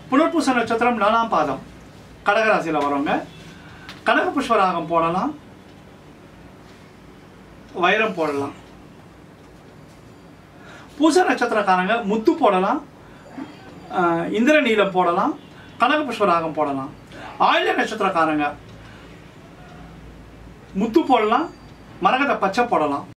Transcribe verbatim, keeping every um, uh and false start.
புனர்பூச நட்சத்திரம் நாலாம் பாதம் கடகராசியில் வரவங்க கனக புஷ்பராகம் போடலாம், வைரம் போடலாம். பூச நட்சத்திரக்காரங்க முத்து போடலாம், இந்திர நீலம் போடலாம், கனக புஷ்பராகம் போடலாம். ஆயில்ய நட்சத்திரக்காரங்க முத்து போடலாம், மரகத பச்சை போடலாம்.